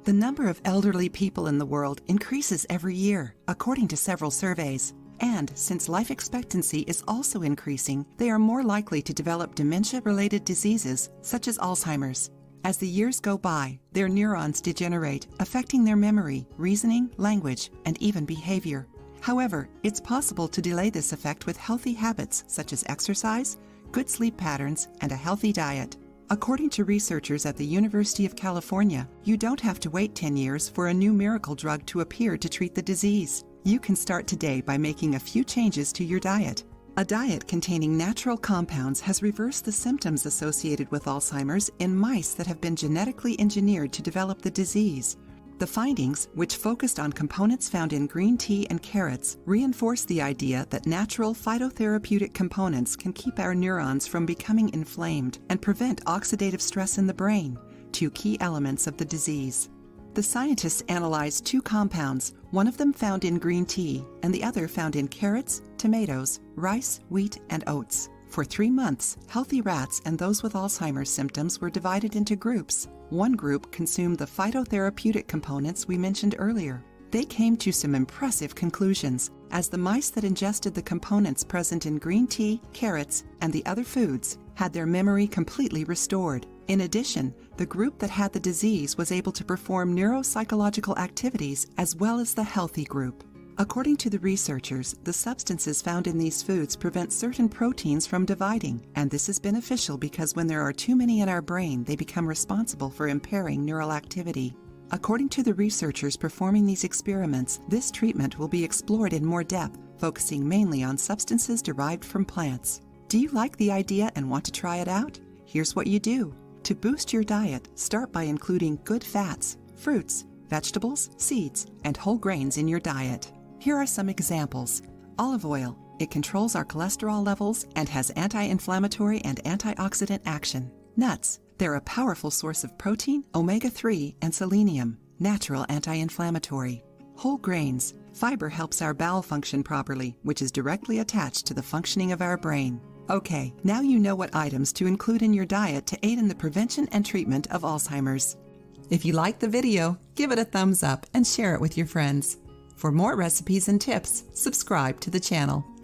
The number of elderly people in the world increases every year, according to several surveys. And since life expectancy is also increasing, they are more likely to develop dementia-related diseases, such as Alzheimer's. As the years go by, their neurons degenerate, affecting their memory, reasoning, language, and even behavior. However, it's possible to delay this effect with healthy habits such as exercise, good sleep patterns, and a healthy diet. According to researchers at the University of California, you don't have to wait 10 years for a new miracle drug to appear to treat the disease. You can start today by making a few changes to your diet. A diet containing natural compounds has reversed the symptoms associated with Alzheimer's in mice that have been genetically engineered to develop the disease. The findings, which focused on components found in green tea and carrots, reinforce the idea that natural phytotherapeutic components can keep our neurons from becoming inflamed and prevent oxidative stress in the brain, two key elements of the disease. The scientists analyzed two compounds, one of them found in green tea and the other found in carrots, tomatoes, rice, wheat, and oats. For 3 months, healthy rats and those with Alzheimer's symptoms were divided into groups. One group consumed the phytotherapeutic components we mentioned earlier. They came to some impressive conclusions, as the mice that ingested the components present in green tea, carrots, and the other foods had their memory completely restored. In addition, the group that had the disease was able to perform neuropsychological activities as well as the healthy group. According to the researchers, the substances found in these foods prevent certain proteins from dividing, and this is beneficial because when there are too many in our brain, they become responsible for impairing neural activity. According to the researchers performing these experiments, this treatment will be explored in more depth, focusing mainly on substances derived from plants. Do you like the idea and want to try it out? Here's what you do. To boost your diet, start by including good fats, fruits, vegetables, seeds, and whole grains in your diet. Here are some examples. Olive oil. It controls our cholesterol levels and has anti-inflammatory and antioxidant action. Nuts. They're a powerful source of protein, omega-3, and selenium, natural anti-inflammatory. Whole grains. Fiber helps our bowel function properly, which is directly attached to the functioning of our brain. Okay, now you know what items to include in your diet to aid in the prevention and treatment of Alzheimer's. If you liked the video, give it a thumbs up and share it with your friends. For more recipes and tips, subscribe to the channel.